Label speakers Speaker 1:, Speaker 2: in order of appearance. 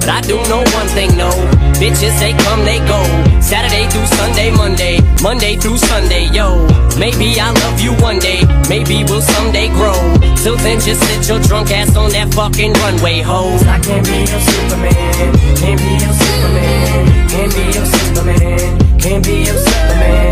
Speaker 1: I do know one thing, no. Bitches, they come, they go. Saturday through Sunday, Monday through Sunday, yo. Maybe I'll love you one day, maybe we'll someday grow. Till then, just sit your drunk ass on that fucking runway, ho.
Speaker 2: I can't be your Superman, can't be your Superman, can't be your Superman, can't be your Superman.